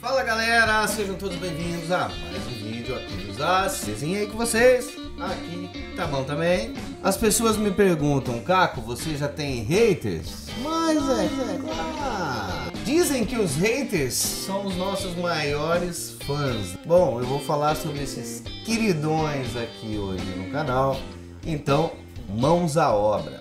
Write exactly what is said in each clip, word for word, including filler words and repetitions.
Fala galera, sejam todos bem-vindos a mais um vídeo aqui dos As. Desenhei com vocês, aqui tá bom também. As pessoas me perguntam, Caco, você já tem haters? Mas é, é claro. Dizem que os haters são os nossos maiores fãs. Bom, eu vou falar sobre esses queridões aqui hoje no canal, então mãos à obra.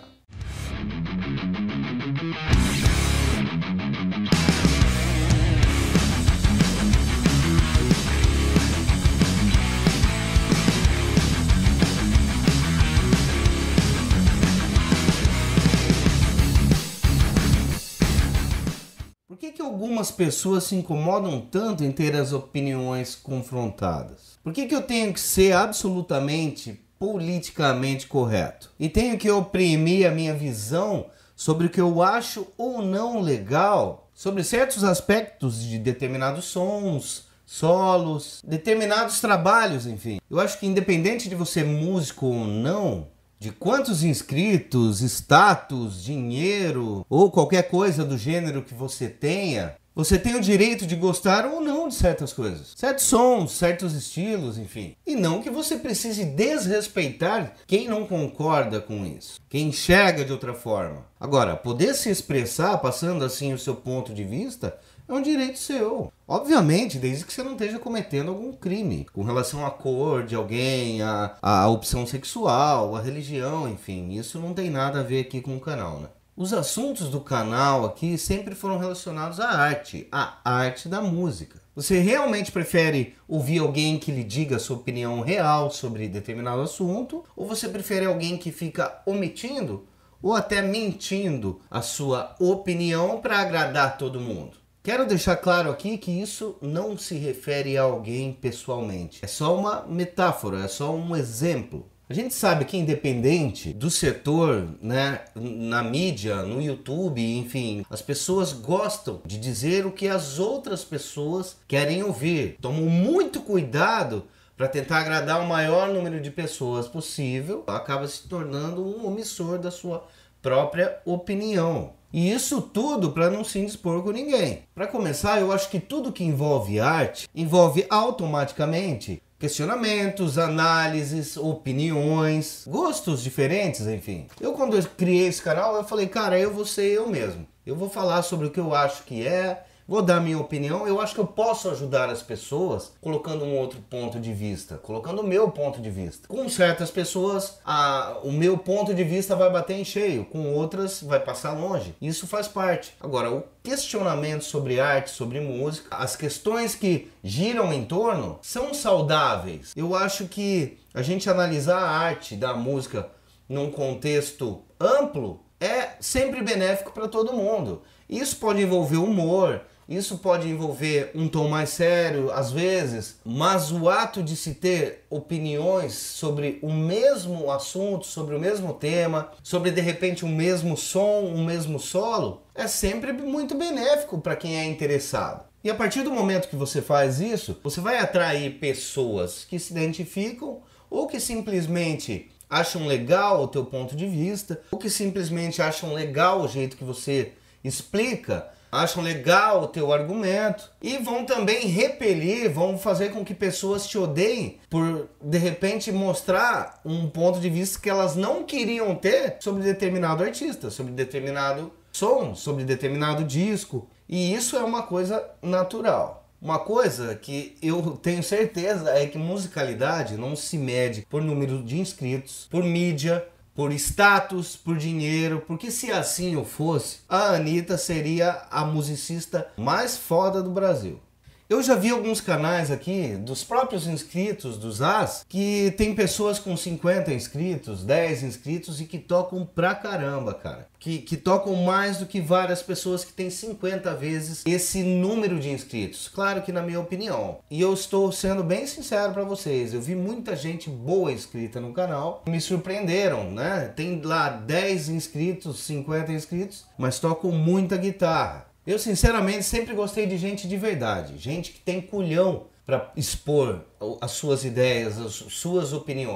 Por que que algumas pessoas se incomodam tanto em ter as opiniões confrontadas? Por que que eu tenho que ser absolutamente politicamente correto? E tenho que oprimir a minha visão sobre o que eu acho ou não legal, sobre certos aspectos de determinados sons, solos, determinados trabalhos, enfim. Eu acho que independente de você ser músico ou não, de quantos inscritos, status, dinheiro ou qualquer coisa do gênero que você tenha, você tem o direito de gostar ou não de certas coisas, certos sons, certos estilos, enfim. E não que você precise desrespeitar quem não concorda com isso, quem enxerga de outra forma. Agora, poder se expressar passando assim o seu ponto de vista é um direito seu. Obviamente, desde que você não esteja cometendo algum crime com relação à cor de alguém, à, à opção sexual, à religião, enfim. Isso não tem nada a ver aqui com o canal, né? Os assuntos do canal aqui sempre foram relacionados à arte, à arte da música. Você realmente prefere ouvir alguém que lhe diga a sua opinião real sobre determinado assunto? Ou você prefere alguém que fica omitindo ou até mentindo a sua opinião para agradar todo mundo? Quero deixar claro aqui que isso não se refere a alguém pessoalmente. É só uma metáfora, é só um exemplo. A gente sabe que independente do setor, né, na mídia, no YouTube, enfim, as pessoas gostam de dizer o que as outras pessoas querem ouvir. Tomam muito cuidado para tentar agradar o maior número de pessoas possível, acaba se tornando um omissor da sua própria opinião. E isso tudo para não se indispor com ninguém. Para começar, eu acho que tudo que envolve arte envolve automaticamente questionamentos, análises, opiniões, gostos diferentes, enfim. Eu, quando eu criei esse canal, eu falei, cara, eu vou ser eu mesmo. Eu vou falar sobre o que eu acho que é, vou dar minha opinião. Eu acho que eu posso ajudar as pessoas colocando um outro ponto de vista, colocando o meu ponto de vista. Com certas pessoas, a, o meu ponto de vista vai bater em cheio, com outras vai passar longe. Isso faz parte. Agora, o questionamento sobre arte, sobre música, as questões que giram em torno são saudáveis. Eu acho que a gente analisar a arte da música num contexto amplo é sempre benéfico para todo mundo. Isso pode envolver humor, isso pode envolver um tom mais sério, às vezes, mas o ato de se ter opiniões sobre o mesmo assunto, sobre o mesmo tema, sobre, de repente, o mesmo som, o mesmo solo, é sempre muito benéfico para quem é interessado. E a partir do momento que você faz isso, você vai atrair pessoas que se identificam ou que simplesmente acham legal o teu ponto de vista, ou que simplesmente acham legal o jeito que você explica, acham legal o teu argumento e vão também repelir, vão fazer com que pessoas te odeiem por, de repente, mostrar um ponto de vista que elas não queriam ter sobre determinado artista, sobre determinado som, sobre determinado disco. E isso é uma coisa natural. Uma coisa que eu tenho certeza é que musicalidade não se mede por número de inscritos, por mídia, por status, por dinheiro, porque se assim eu fosse, a Anitta seria a musicista mais foda do Brasil. Eu já vi alguns canais aqui, dos próprios inscritos dos As, que tem pessoas com cinquenta inscritos, dez inscritos e que tocam pra caramba, cara. Que, que tocam mais do que várias pessoas que têm cinquenta vezes esse número de inscritos. Claro que na minha opinião. E eu estou sendo bem sincero pra vocês, eu vi muita gente boa inscrita no canal, me surpreenderam, né? Tem lá dez inscritos, cinquenta inscritos, mas tocam muita guitarra. Eu, sinceramente, sempre gostei de gente de verdade, gente que tem culhão para expor as suas ideias, as suas opiniões.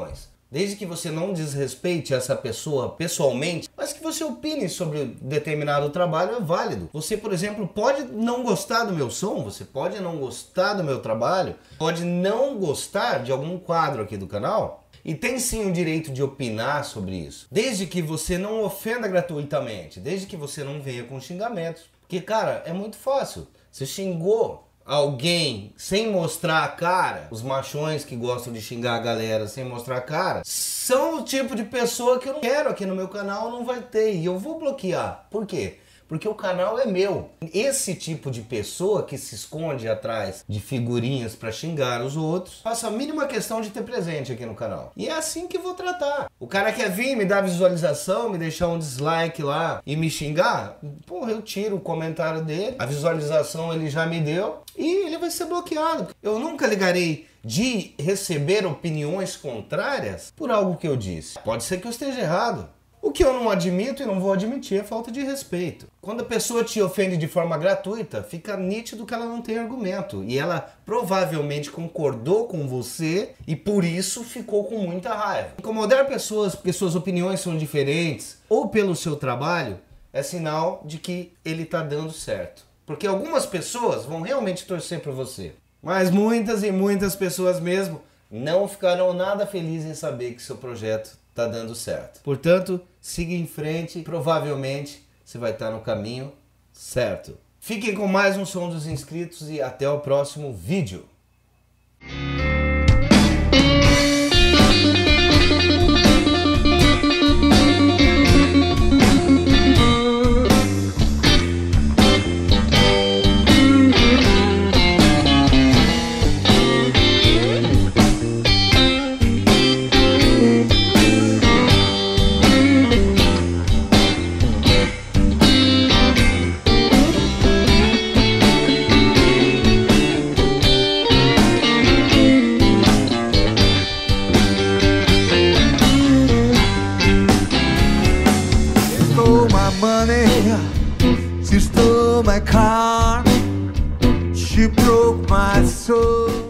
Desde que você não desrespeite essa pessoa pessoalmente, mas que você opine sobre determinado trabalho é válido. Você, por exemplo, pode não gostar do meu som, você pode não gostar do meu trabalho, pode não gostar de algum quadro aqui do canal, e tem sim o direito de opinar sobre isso. Desde que você não ofenda gratuitamente, desde que você não venha com xingamentos. Porque, cara, é muito fácil. Você xingou alguém sem mostrar a cara, os machões que gostam de xingar a galera sem mostrar a cara, são o tipo de pessoa que eu não quero aqui no meu canal, não vai ter, e eu vou bloquear. Por quê? Porque o canal é meu. Esse tipo de pessoa que se esconde atrás de figurinhas para xingar os outros, faço a mínima questão de ter presente aqui no canal. E é assim que eu vou tratar. O cara quer vir me dar visualização, me deixar um dislike lá e me xingar, porra, eu tiro o comentário dele, a visualização ele já me deu e ele vai ser bloqueado. Eu nunca ligarei de receber opiniões contrárias por algo que eu disse. Pode ser que eu esteja errado. O que eu não admito e não vou admitir é falta de respeito. Quando a pessoa te ofende de forma gratuita, fica nítido que ela não tem argumento. E ela provavelmente concordou com você e por isso ficou com muita raiva. Incomodar pessoas porque suas opiniões são diferentes ou pelo seu trabalho é sinal de que ele está dando certo. Porque algumas pessoas vão realmente torcer por você. Mas muitas e muitas pessoas mesmo não ficarão nada felizes em saber que seu projeto tá dando certo. Portanto, siga em frente, provavelmente você vai estar no caminho certo. Fiquem com mais um Som dos Inscritos e até o próximo vídeo. She stole my car, she broke my soul.